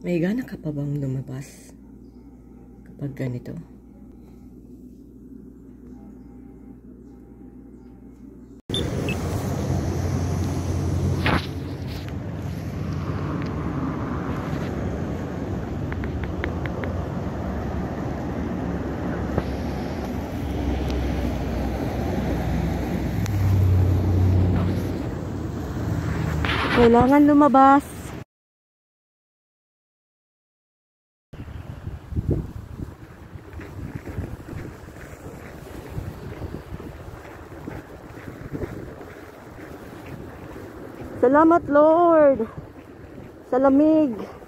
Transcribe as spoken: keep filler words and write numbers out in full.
May gana ka pa bang lumabas kapag ganito? Kailangan lumabas. Salamat Lord sa lamig.